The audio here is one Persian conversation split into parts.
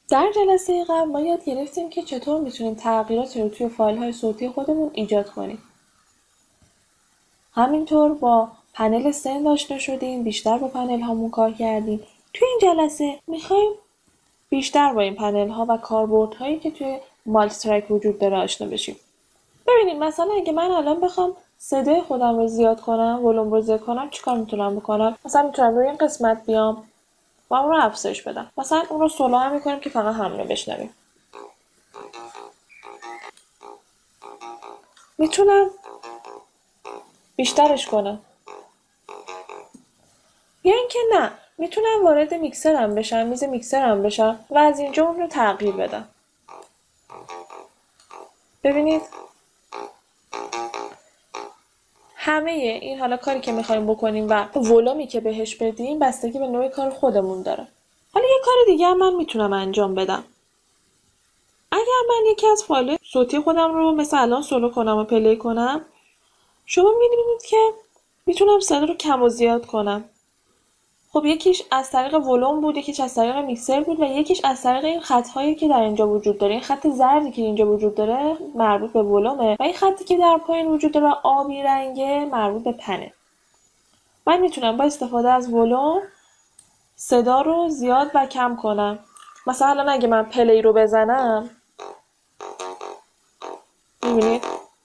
در جلسه قبل ما یاد گرفتیم که چطور میتونیم تغییراتی رو توی فایل‌های صوتی خودمون ایجاد کنیم. همینطور با پنل سند آشنا شدیم، بیشتر با پنل هامون کار کردیم. توی این جلسه میخوایم بیشتر با این پنل ها و کاربردهایی که توی مالتی ترک وجود داره آشنا بشیم. ببینیم مثلا اگه من الان بخوام صدای خودم رو زیاد کنم، ولوم رو زیاد کنم، چیکار میتونم بکنم؟ مثلا میتونم روی این قسمت بیام و اون رو افزایش بدم. مثلا اون رو سولو هم میکنیم که فقط همون رو بشنویم. میتونم بیشترش کنم. یا اینکه نه، میتونم وارد میکسرم بشم، میز میکسرم بشم و از اینجا اون رو تغییر بدم. ببینید همه این حالا کاری که میخوایم بکنیم و ولومی که بهش بدیم بستگی به نوع کار خودمون داره. حالا یه کار دیگه هم من میتونم انجام بدم. اگر من یکی از فایل صوتی خودم رو مثل الان سولو کنم و پلی کنم، شما میبینید که میتونم صدا رو کم و زیاد کنم. خب یکیش از طریق ولوم بود، یکیش از طریق میکسر بود و یکیش از طریق این خط‌هایی که در اینجا وجود داره. این خط زردی که اینجا وجود داره مربوط به ولومه و این خطی که در پایین وجود داره آبی رنگه مربوط به پنه. من میتونم با استفاده از ولوم صدا رو زیاد و کم کنم. مثلا الان اگه من پلی رو بزنم، میبینید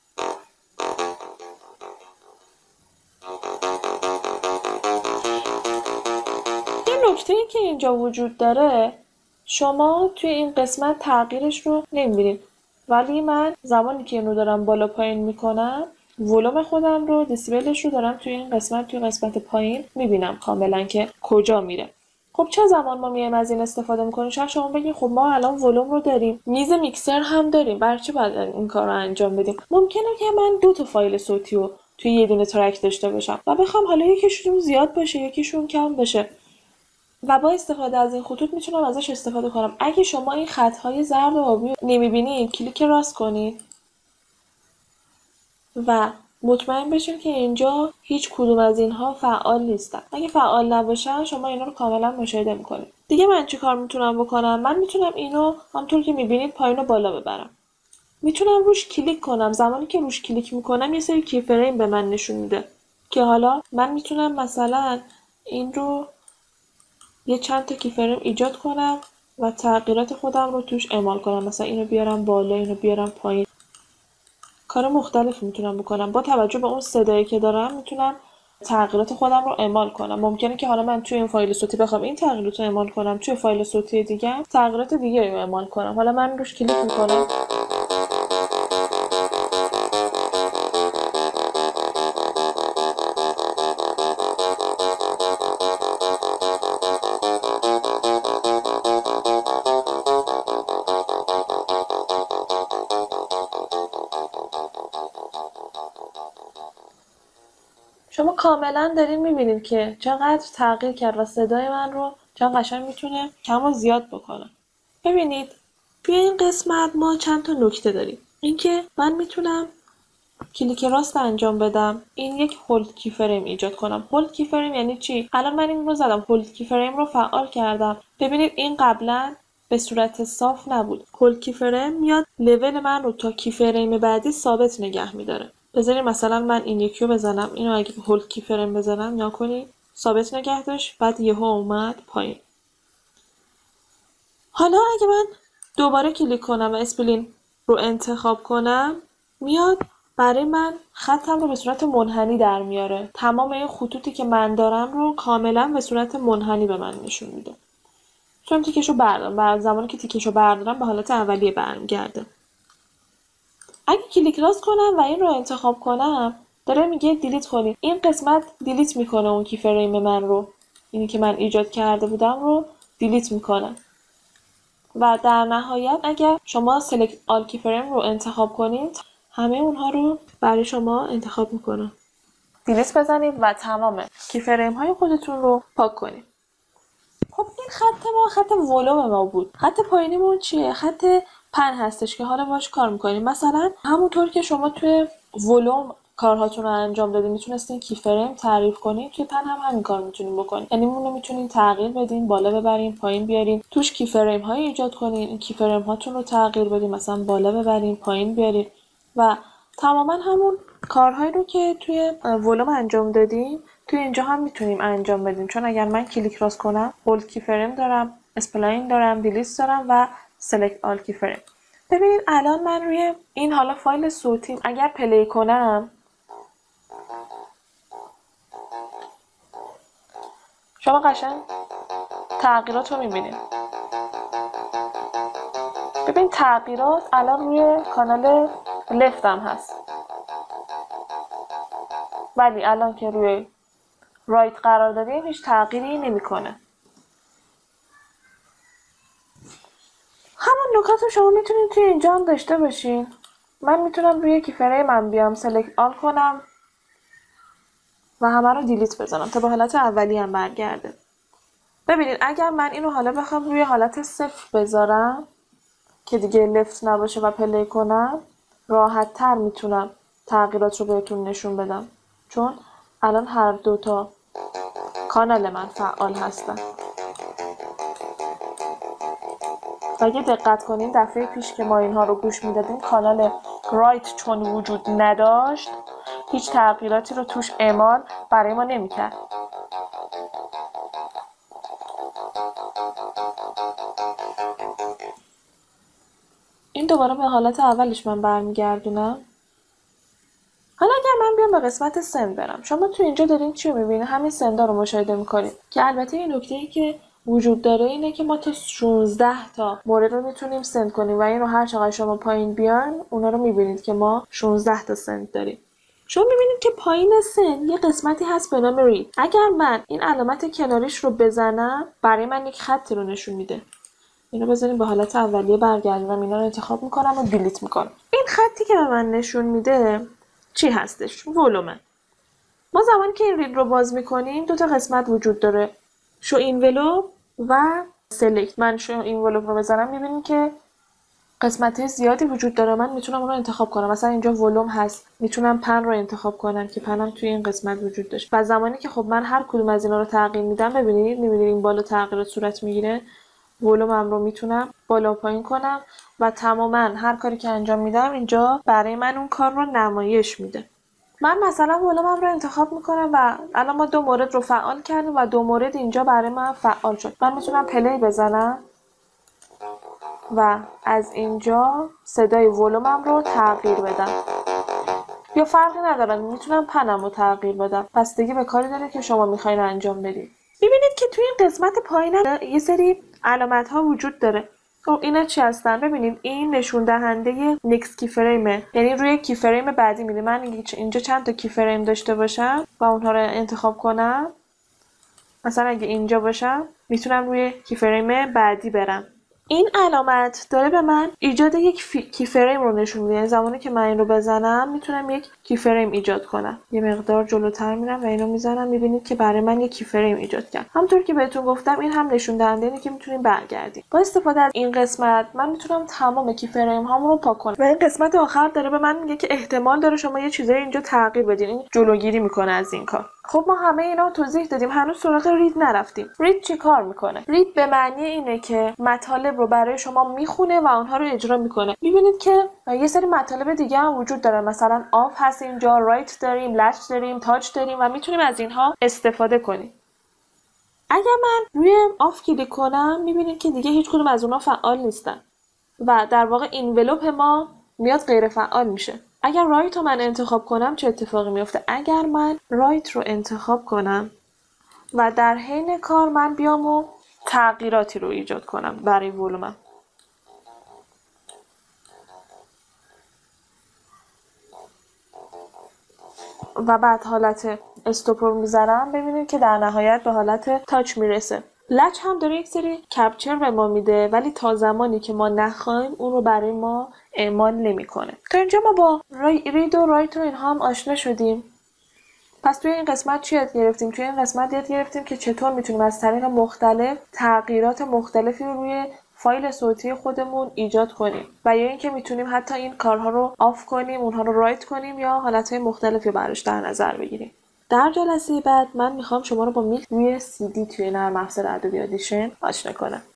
یه نکته که اینجا وجود داره، شما توی این قسمت تغییرش رو نمیبینید، ولی من زمانی که اینو دارم بالا پایین میکنم ولوم خودم رو، دسیبلش رو دارم توی این قسمت، توی قسمت پایین میبینم کاملا که کجا میره. خب چه زمان ما میایم از این استفاده میکنیم؟ شاید شما بگید خب ما الان ولوم رو داریم، میز میکسر هم داریم، برای چی باید این کار رو انجام بدیم؟ ممکنه که من 2 تا فایل صوتی رو توی یه دونه ترک داشته باشم و بخوام حالا یکیشون زیاد باشه یکیشون کم باشه و با استفاده از این خطوط میتونم ازش استفاده کنم. اگه شما این خطهای زرد و آبی رو نمیبینید، کلیک راست کنید و مطمئن بشین که اینجا هیچ کدوم از اینها فعال نیستن. اگه فعال نباشن شما اینا رو کاملا مشاهده میکنید. دیگه من چی کار میتونم بکنم؟ من میتونم اینو همونطور که میبینید پایین و بالا ببرم. میتونم روش کلیک کنم. زمانی که روش کلیک میکنم یه سری کی فریم به من نشون میده که حالا من میتونم مثلا این رو یه چند تا کی فریم ایجاد کنم و تغییرات خودم رو توش اعمال کنم. مثلا اینو بیارم بالا، اینو بیارم پایین. کار مختلفی میتونم بکنم. با توجه به اون صدایی که دارم میتونم تغییرات خودم رو اعمال کنم. ممکنه که حالا من توی این فایل صوتی بخوام این تغییرات رو اعمال کنم، توی فایل صوتی دیگه تغییرات دیگه رو اعمال کنم. حالا من روش کلیک میکنم. شما کاملا دارین میبینید که چقدر تغییر کرد و صدای من رو چقدر قشنگ میتونه کم و زیاد بکنه. ببینید توی این قسمت ما چند تا نکته داریم. اینکه من میتونم کلیک راست انجام بدم، این یک هولد کی فریم ایجاد کنم. هولد کی فریم یعنی چی؟ الان من این رو زدم، هولد کی فریم رو فعال کردم. ببینید این قبلا به صورت صاف نبود. هولد کی فریم میاد لول من رو تا کی فریم بعدی ثابت نگه میداره. بذارید مثلا من این یکی رو بزنم، اینو اگه هولد کی فریم بزنم یا کنید ثابت نگه داشت، بعد یهو اومد پایین. حالا اگه من دوباره کلیک کنم و اسپلین رو انتخاب کنم، میاد برای من خطم رو به صورت منحنی در میاره. تمام این خطوطی که من دارم رو کاملا به صورت منحنی به من نشون میده. چون تیکشو بردارم، بعد زمانی که تیکشو بردارم به حالت اولیه برمیگرده. اگه کلیک راست کنم و این رو انتخاب کنم، داره میگه دیلیت کنید. این قسمت دیلیت میکنه اون کی فریم من رو، اینی که من ایجاد کرده بودم رو دیلیت میکنه. و در نهایت اگر شما سلکت آل کی فریم رو انتخاب کنید، همه اونها رو برای شما انتخاب میکنه. دیلیت بزنید و تمام کی فریم های خودتون رو پاک کنید. خب این خط ما خط ولوم ما بود. خط پایینیمون چیه؟ خط پن هستش که حالا باهاش کار میکنیم. مثلا همونطور که شما توی ولوم کارهاتون رو انجام دادین میتونستین کی فریم تعریف کنین، توی پن هم همین کار میتونین بکنین. یعنی اون رو میتونین تغییر بدین، بالا ببرین، پایین بیارین، توش کی فریم های ایجاد کنین، این کی فریم هاتون رو تغییر بدین، مثلا بالا ببرین، پایین بیارین و تماما همون کارهایی رو که توی ولوم انجام دادیم توی اینجا هم میتونیم انجام بدیم. چون اگر من کلیک راست کنم هولد کی فریم دارم، اسپلاین دارم، دیلیت دارم و سلکت آل کی فریم. ببینید الان من روی این حالا فایل صوتی اگر پلی کنم شما قشنگ تغییرات رو میبینید. ببین تغییرات الان روی کانال لفتم هست، ولی الان که روی رایت قرار دادیم هیچ تغییری نمیکنه. همون نکات رو شما میتونید توی اینجا هم داشته باشین. من میتونم روی کی فریمم بیام سلکت آل کنم و همه رو دیلیت بزنم تا به حالت اولی هم برگرده. ببینید اگر من اینو حالا بخوام روی حالت 0 بذارم که دیگه لفت نباشه و پلی کنم، راحت تر میتونم تغییرات رو بهتون نشون بدم، چون الان هر دوتا کانال من فعال هستن. و اگه دقت کنین دفعه پیش که ما اینها رو گوش میدادیم کانال رایت چون وجود نداشت هیچ تغییراتی رو توش اعمال برای ما نمیکرد. این دوباره به حالت اولش من برمیگردونم. حالا اگر من بیام به قسمت سند برم، شما تو اینجا دارین چی رو میبینید؟ همین سندا رو مشاهده میکنید که البته این نکته‌ای که وجود داره اینه که ما تا 16 تا مورد رو میتونیم سند کنیم و این رو هر چقدر شما پایین بیان اونا رو میبینید که ما 16 تا سند داریم. شما میبینید که پایین سند یه قسمتی هست به نام رید. اگر من این علامت کناریش رو بزنم برای من یک خطی رو نشون میده. اینو بذاریم به حالت اولیه برگردونم، اینا رو انتخاب میکنم و دیلیت میکنم. این خطی که به من نشون میده چی هستش؟ ولومه. ما زمانی که این رید رو باز میکنیم دو تا قسمت وجود داره، شو اینولوپ و سلکت. من شو اینولوپ رو بزنم میبینیم که قسمت زیادی وجود داره، من میتونم اون رو انتخاب کنم. مثلا اینجا ولوم هست، میتونم پن رو انتخاب کنم که پنم توی این قسمت وجود داشت و زمانی که خب من هر کدوم از اینا رو تغییر میدم ببینید این بالا تغییرات صورت میگیره. ولومم رو میتونم بالا پایین کنم و تماما هر کاری که انجام میدم اینجا برای من اون کار رو نمایش میده. من مثلا ولومم رو انتخاب میکنم و الان ما 2 مورد رو فعال کردیم و 2 مورد اینجا برای من فعال شد. من میتونم پلی بزنم و از اینجا صدای ولومم رو تغییر بدم یا فرقی نداره، میتونم پنم رو تغییر بدم. پس دیگه به کاری داره که شما میخواین انجام بدید. ببینید که توی این قسمت پایین یه سری علامت ها وجود داره. خب اینا چی هستن؟ ببینید این نشون دهنده نیکست کی فریمه، یعنی روی کی فریم بعدی میره. من اینجا چند تا کی فریم داشته باشم و اونها رو انتخاب کنم، مثلا اگه اینجا باشم میتونم روی کی فریم بعدی برم. این علامت داره به من ایجاد یک کی فریم رو نشون میده. یعنی زمانی که من این رو بزنم میتونم یک کی فریم ایجاد کنم. یه مقدار جلوتر میرم و اینو میزنم، میبینید که برای من یک کی فریم ایجاد کرد. همونطور که بهتون گفتم این هم نشون دهنده اینه که میتونیم برگردیم. با استفاده از این قسمت من میتونم تمام کی فریم هامون رو پاک کنم. و این قسمت آخر داره به من میگه که احتمال داره شما یه چیزایی اینجا تغییر بدین. این جلوگیری میکنه از این کار. خب ما همه اینا رو توضیح دادیم، هنوز سراغ رید نرفتیم. رید چی کار میکنه؟ رید به معنی اینه که مطالب رو برای شما میخونه و اونها رو اجرا میکنه. میبینید که یه سری مطالب دیگه هم وجود داره، مثلا آف هست اینجا، رایت داریم، لچ داریم، تاچ داریم و میتونیم از اینها استفاده کنیم. اگر من روی آف کلیک کنم میبینید که دیگه هیچ کدوم از اونها فعال نیستن و در واقع اینولوپ ما میاد غیر فعال میشه. اگر رایت رو من انتخاب کنم چه اتفاقی میفته؟ اگر من رایت رو انتخاب کنم و در حین کار من بیام و تغییراتی رو ایجاد کنم برای ولومم، و بعد حالت استوپ رو میذارم، ببینید که در نهایت به حالت تاچ میرسه. لچ هم داره یک سری کپچر به ما میده ولی تا زمانی که ما نخوایم اون رو برای ما اعمال نمیکنه. تا اینجا ما با رید و رایت و اینها هم آشنا شدیم. پس توی این قسمت چی یاد گرفتیم؟ توی این قسمت یاد گرفتیم که چطور میتونیم از طریق مختلف تغییرات مختلفی رو روی فایل صوتی خودمون ایجاد کنیم و یا اینکه میتونیم حتی این کارها رو آف کنیم، اونها رو رایت کنیم یا حالتهای مختلفی براش در نظر بگیریم. در جلسه بعد من میخوام شما رو با میکس روی CD توی نرم افزار ادوبی آدیشن آشنا کنم.